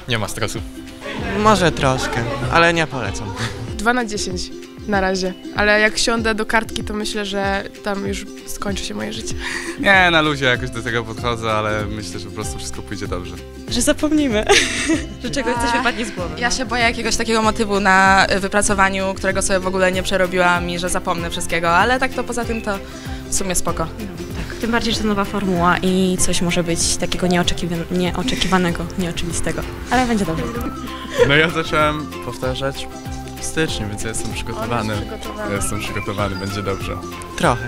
Nie ma stresu. Może troszkę, ale nie polecam. 2 na 10 na razie, ale jak siądę do kartki, to myślę, że tam już skończy się moje życie. Nie, na luzie jakoś do tego podchodzę, ale myślę, że po prostu wszystko pójdzie dobrze. Że zapomnimy, że czegoś coś wypadnie z głowy. Ja się boję jakiegoś takiego motywu na wypracowaniu, którego sobie w ogóle nie przerobiłam i że zapomnę wszystkiego, ale tak to poza tym to w sumie spoko. Tak, tym bardziej, że to nowa formuła i coś może być takiego nieoczekiwanego, nieoczywistego, ale będzie dobrze. No ja zacząłem powtarzać w styczniu, więc ja jestem przygotowany. Ja jestem przygotowany, będzie dobrze. Trochę.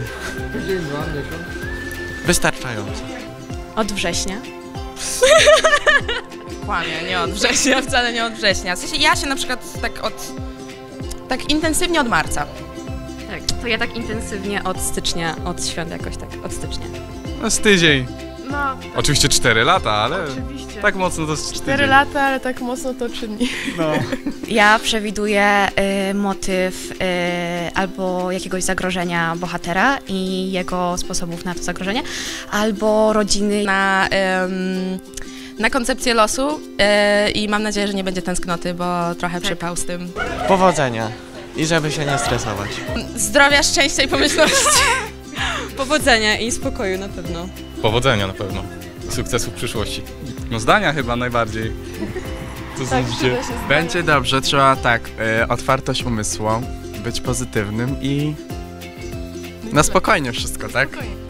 Wystarczająco. Od września. Kłamie, nie od września, wcale nie od września. W sensie ja się na przykład tak intensywnie od marca. Tak, to ja tak intensywnie od stycznia, od świąt jakoś tak, od stycznia. No z tydzień. No, Oczywiście 4 lata, ale oczywiście. tak mocno to z 4 lata, ale tak mocno to 3 dni. No. Ja przewiduję motyw albo jakiegoś zagrożenia bohatera i jego sposobów na to zagrożenie, albo rodziny. Na koncepcję losu i mam nadzieję, że nie będzie tęsknoty, bo trochę przypał z tym. Powodzenia i żeby się nie stresować. Zdrowia, szczęścia i pomyślności. Powodzenia i spokoju na pewno. Powodzenia na pewno. Sukcesu w przyszłości. No zdania chyba najbardziej. Co sądzicie? Będzie dobrze, trzeba tak, otwartość umysłu, być pozytywnym i na spokojnie wszystko, tak?